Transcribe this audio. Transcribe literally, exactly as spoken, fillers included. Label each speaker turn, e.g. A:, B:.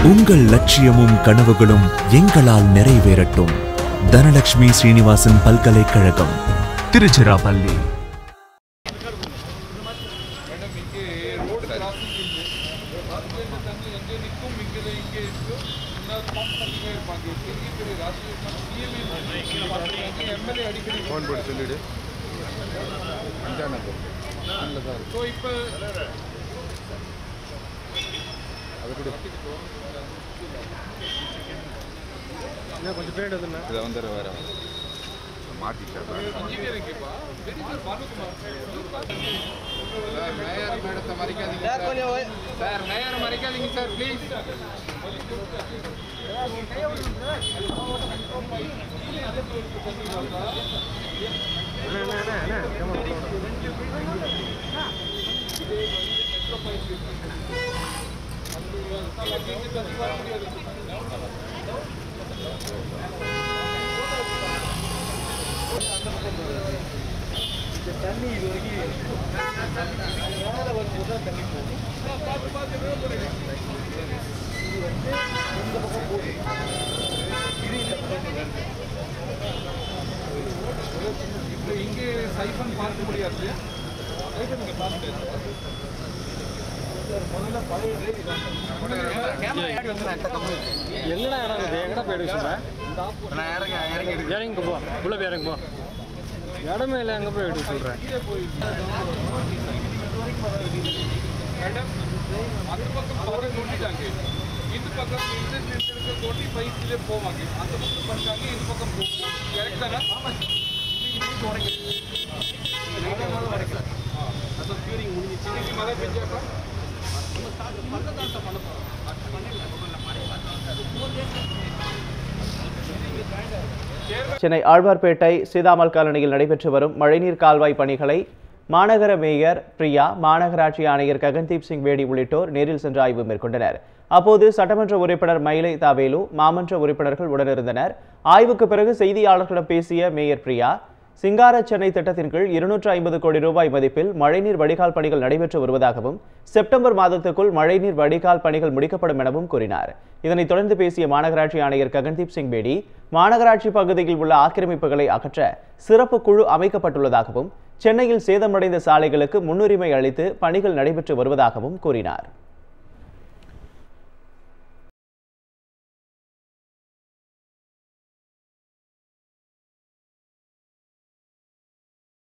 A: உங்கள் லட்சியமும் கனவுகளும் எங்களால் நிறைவேறட்டும். தனலட்சுமி ஸ்ரீனிவாசன் பல்கலைக்கழகம், திருச்சிராப்பள்ளி.
B: கொஞ்சம் பேர் எதுனா இதை வந்து வேற மாட்டிட்டேன். மேயர் மேடத்தை மறைக்காதீங்க சார், மேயர் மறைக்காதீங்க சார் ப்ளீஸ். தண்ணி இது வரைக்கும் மேலே வரும்போது தான் தண்ணி போகும். இது வந்து இந்த பக்கம் போகுது, இது இந்த பக்கம். இப்போ இங்கே சைஃபன் பார்க்க முடியாது. சைஃபன் இங்கே பார்த்து முதல்ல பழைய என்னடா இடம் எங்கடா போயிடுச்சு சொல்கிறேன். நான் இறங்க இறங்கி இறங்கி போ, உள்ள போய் இறங்கி போ. இடமே இல்லை, அங்கே போய் எடுக்க சொல்கிறேன். அந்த பக்கம் பவரை கொட்டிட்டாங்க, இந்த பக்கம் இந்த கொட்டி பைப்லேயே போவாங்க. அந்த பக்கம் பண்ணிட்டாங்க, இந்த பக்கம் போகும். கரெக்டாக உடைக்கல. அதான் க்யூரிங் முடிஞ்சிச்சு. இன்னைக்கு மழை பெஞ்சாக்கா பண்ண போகிறோம்.
C: சென்னை ஆழ்வார்பேட்டை சீதாமல் காலனியில் நடைபெற்று வரும் மழைநீர் கால்வாய் பணிகளை மாநகர மேயர் பிரியா, மாநகராட்சி ஆணையர் ககன்தீப் சிங் பேடி உள்ளிட்டோர் நேரில் சென்று ஆய்வு மேற்கொண்டனர். அப்போது சட்டமன்ற உறுப்பினர் மயிலை தாவேலு, மாமன்ற உறுப்பினர்கள் உடனிருந்தனர். ஆய்வுக்கு பிறகு செய்தியாளர்களிடம் பேசிய மேயர் பிரியா, சிங்கார சென்னை திட்டத்தின் கீழ் இருநூற்று ஐம்பது கோடி ரூபாய் மதிப்பில் மழைநீர் வடிகால் பணிகள் நடைபெற்று வருவதாகவும், செப்டம்பர் மாதத்துக்குள் மழைநீர் வடிகால் பணிகள் முடிக்கப்படும் எனவும் கூறினார். இதனைத் தொடர்ந்து பேசிய மாநகராட்சி ஆணையர் ககன்தீப் சிங் பேடி, மாநகராட்சி பகுதியில் உள்ள ஆக்கிரமிப்புகளை அகற்ற சிறப்பு குழு அமைக்கப்பட்டுள்ளதாகவும், சென்னையில் சேதமடைந்த சாலைகளுக்கு முன்னுரிமை அளித்து பணிகள் நடைபெற்று வருவதாகவும் கூறினார்.